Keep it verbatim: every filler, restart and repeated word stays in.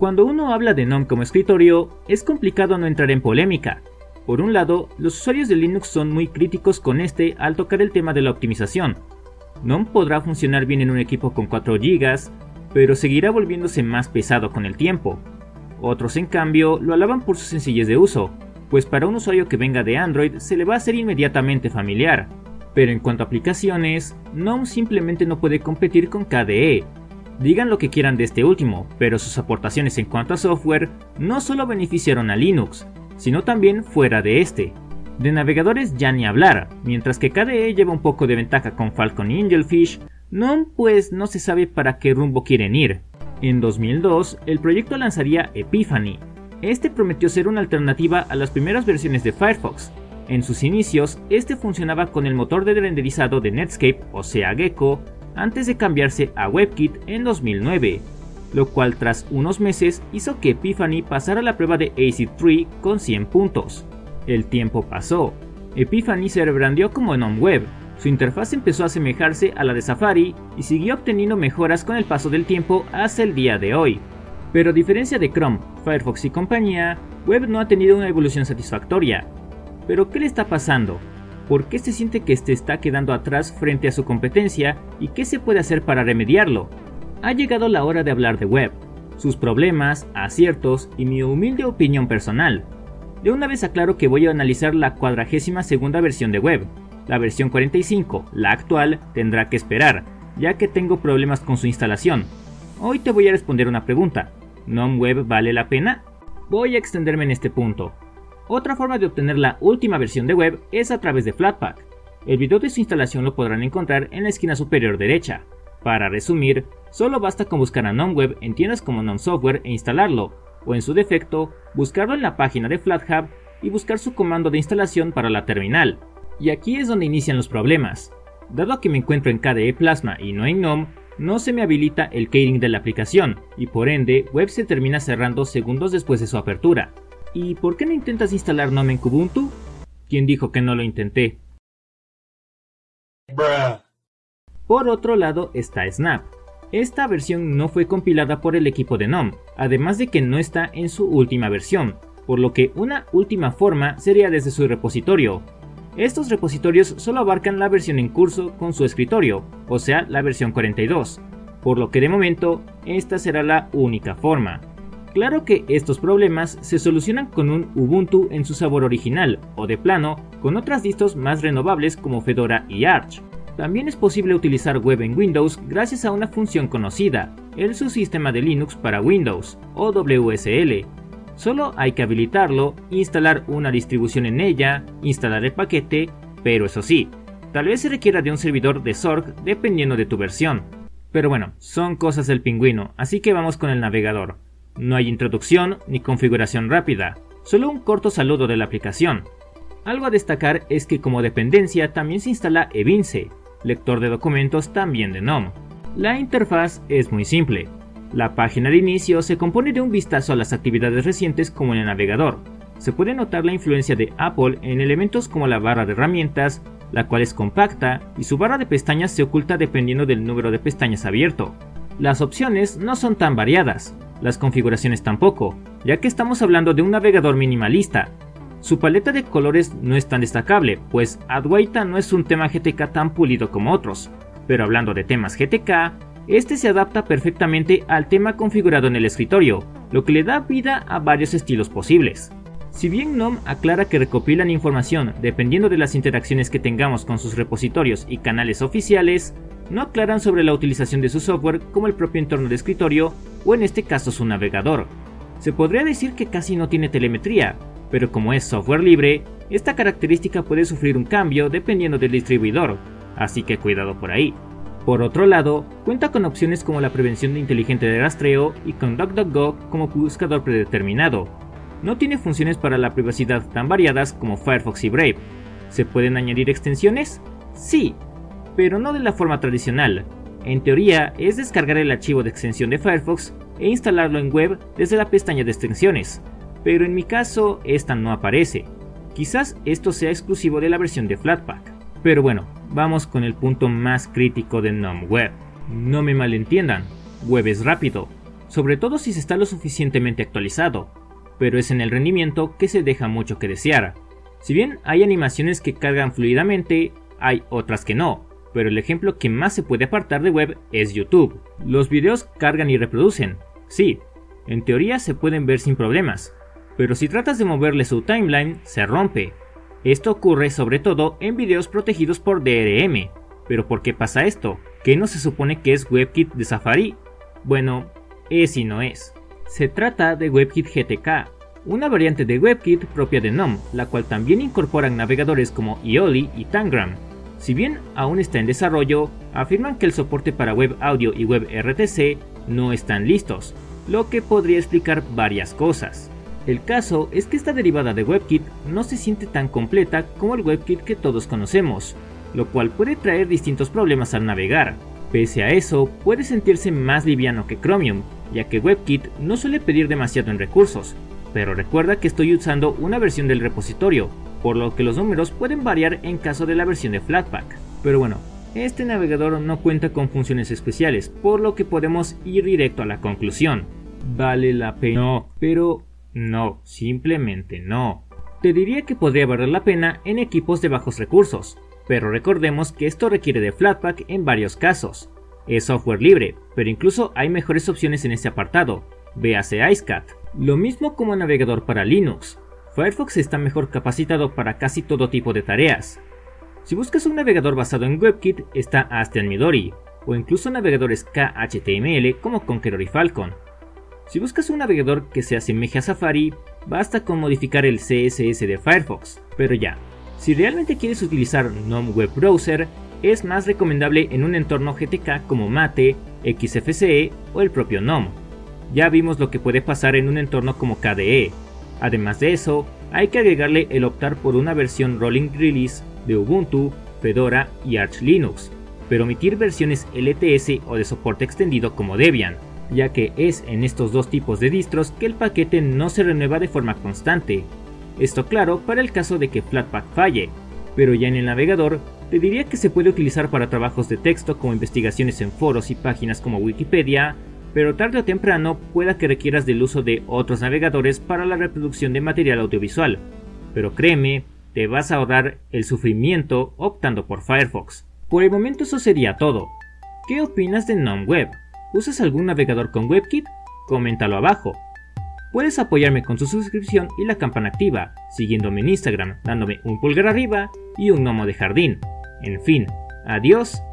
Cuando uno habla de GNOME como escritorio, es complicado no entrar en polémica. Por un lado, los usuarios de Linux son muy críticos con este al tocar el tema de la optimización. GNOME podrá funcionar bien en un equipo con cuatro gigas, pero seguirá volviéndose más pesado con el tiempo. Otros, en cambio, lo alaban por su sencillez de uso, pues para un usuario que venga de Android se le va a hacer inmediatamente familiar. Pero en cuanto a aplicaciones, GNOME simplemente no puede competir con K D E. Digan lo que quieran de este último, pero sus aportaciones en cuanto a software no solo beneficiaron a Linux, sino también fuera de este. De navegadores ya ni hablar, mientras que K D E lleva un poco de ventaja con Falcon y Angelfish, GNOME pues no se sabe para qué rumbo quieren ir. En dos mil dos, el proyecto lanzaría Epiphany. Este prometió ser una alternativa a las primeras versiones de Firefox. En sus inicios, este funcionaba con el motor de renderizado de Netscape, o sea Gecko, antes de cambiarse a WebKit en dos mil nueve, lo cual tras unos meses hizo que Epiphany pasara la prueba de acid tres con cien puntos. El tiempo pasó. Epiphany se rebrandió como GNOME Web, su interfaz empezó a asemejarse a la de Safari y siguió obteniendo mejoras con el paso del tiempo hasta el día de hoy. Pero a diferencia de Chrome, Firefox y compañía, Web no ha tenido una evolución satisfactoria. ¿Pero qué le está pasando? ¿Por qué se siente que este está quedando atrás frente a su competencia y qué se puede hacer para remediarlo? Ha llegado la hora de hablar de Web, sus problemas, aciertos y mi humilde opinión personal. De una vez aclaro que voy a analizar la cuadragésima segunda versión de Web. La versión cuarenta y cinco, la actual, tendrá que esperar, ya que tengo problemas con su instalación. Hoy te voy a responder una pregunta. ¿GNOME Web vale la pena? Voy a extenderme en este punto. Otra forma de obtener la última versión de Web es a través de Flatpak. El video de su instalación lo podrán encontrar en la esquina superior derecha. Para resumir, solo basta con buscar a GNOME Web en tiendas como GNOME Software e instalarlo, o en su defecto, buscarlo en la página de FlatHub y buscar su comando de instalación para la terminal. Y aquí es donde inician los problemas. Dado que me encuentro en K D E Plasma y no en GNOME, no se me habilita el keyring de la aplicación, y por ende, Web se termina cerrando segundos después de su apertura. ¿Y por qué no intentas instalar GNOME en Kubuntu? ¿Quién dijo que no lo intenté? Bruh. Por otro lado está Snap. Esta versión no fue compilada por el equipo de GNOME, además de que no está en su última versión, por lo que una última forma sería desde su repositorio. Estos repositorios solo abarcan la versión en curso con su escritorio, o sea la versión cuarenta y dos, por lo que de momento esta será la única forma. Claro que estos problemas se solucionan con un Ubuntu en su sabor original, o de plano, con otras distros más renovables como Fedora y Arch. También es posible utilizar Web en Windows gracias a una función conocida, el subsistema de Linux para Windows, o W S L. Solo hay que habilitarlo, instalar una distribución en ella, instalar el paquete, pero eso sí, tal vez se requiera de un servidor de S O R C dependiendo de tu versión. Pero bueno, son cosas del pingüino, así que vamos con el navegador. No hay introducción ni configuración rápida, solo un corto saludo de la aplicación. Algo a destacar es que como dependencia también se instala Evince, lector de documentos también de GNOME. La interfaz es muy simple. La página de inicio se compone de un vistazo a las actividades recientes como en el navegador. Se puede notar la influencia de Apple en elementos como la barra de herramientas, la cual es compacta y su barra de pestañas se oculta dependiendo del número de pestañas abierto. Las opciones no son tan variadas, las configuraciones tampoco, ya que estamos hablando de un navegador minimalista. Su paleta de colores no es tan destacable, pues Adwaita no es un tema G T K tan pulido como otros, pero hablando de temas G T K, este se adapta perfectamente al tema configurado en el escritorio, lo que le da vida a varios estilos posibles. Si bien GNOME aclara que recopilan información dependiendo de las interacciones que tengamos con sus repositorios y canales oficiales, no aclaran sobre la utilización de su software como el propio entorno de escritorio o en este caso su navegador. Se podría decir que casi no tiene telemetría, pero como es software libre, esta característica puede sufrir un cambio dependiendo del distribuidor, así que cuidado por ahí. Por otro lado, cuenta con opciones como la prevención de inteligente de rastreo y con DuckDuckGo como buscador predeterminado. No tiene funciones para la privacidad tan variadas como Firefox y Brave. ¿Se pueden añadir extensiones? Sí, pero no de la forma tradicional. En teoría es descargar el archivo de extensión de Firefox e instalarlo en web desde la pestaña de extensiones, pero en mi caso esta no aparece. Quizás esto sea exclusivo de la versión de Flatpak. Pero bueno, vamos con el punto más crítico de GNOME Web. No me malentiendan, Web es rápido. sobre todo si se está lo suficientemente actualizado, pero es en el rendimiento que se deja mucho que desear. Si bien hay animaciones que cargan fluidamente, hay otras que no, pero el ejemplo que más se puede apartar de web es YouTube. Los videos cargan y reproducen, sí, en teoría se pueden ver sin problemas, pero si tratas de moverle su timeline, se rompe. Esto ocurre sobre todo en videos protegidos por D R M. ¿Pero por qué pasa esto? ¿Qué no se supone que es WebKit de Safari? Bueno, es y no es. Se trata de WebKit G T K, una variante de WebKit propia de GNOME, la cual también incorpora navegadores como Eoli y Tangram. Si bien aún está en desarrollo, afirman que el soporte para Web Audio y Web R T C no están listos, lo que podría explicar varias cosas. El caso es que esta derivada de WebKit no se siente tan completa como el WebKit que todos conocemos, lo cual puede traer distintos problemas al navegar. Pese a eso, puede sentirse más liviano que Chromium, ya que WebKit no suele pedir demasiado en recursos, pero recuerda que estoy usando una versión del repositorio, por lo que los números pueden variar en caso de la versión de Flatpak. Pero bueno, este navegador no cuenta con funciones especiales, por lo que podemos ir directo a la conclusión. ¿Vale la pena? No, pero no, simplemente no. Te diría que podría valer la pena en equipos de bajos recursos, pero recordemos que esto requiere de Flatpak en varios casos. Es software libre, pero incluso hay mejores opciones en este apartado, véase IceCat. Lo mismo como navegador para Linux. Firefox está mejor capacitado para casi todo tipo de tareas. Si buscas un navegador basado en WebKit, está Astra Midori, o incluso navegadores K H T M L como Conqueror y Falcon. Si buscas un navegador que se asemeje a Safari, basta con modificar el C S S de Firefox. Pero ya, si realmente quieres utilizar GNOME Web Browser, es más recomendable en un entorno G T K como Mate, X F C E o el propio GNOME. Ya vimos lo que puede pasar en un entorno como K D E. Además de eso, hay que agregarle el optar por una versión Rolling Release de Ubuntu, Fedora y Arch Linux, pero omitir versiones L T S o de soporte extendido como Debian, ya que es en estos dos tipos de distros que el paquete no se renueva de forma constante. Esto claro para el caso de que Flatpak falle, pero ya en el navegador te diría que se puede utilizar para trabajos de texto como investigaciones en foros y páginas como Wikipedia, pero tarde o temprano pueda que requieras del uso de otros navegadores para la reproducción de material audiovisual, pero créeme, te vas a ahorrar el sufrimiento optando por Firefox. Por el momento eso sería todo. ¿Qué opinas de GNOME Web? ¿Usas algún navegador con WebKit? Coméntalo abajo. Puedes apoyarme con su suscripción y la campana activa, siguiéndome en Instagram, dándome un pulgar arriba y un gnomo de jardín. En fin, adiós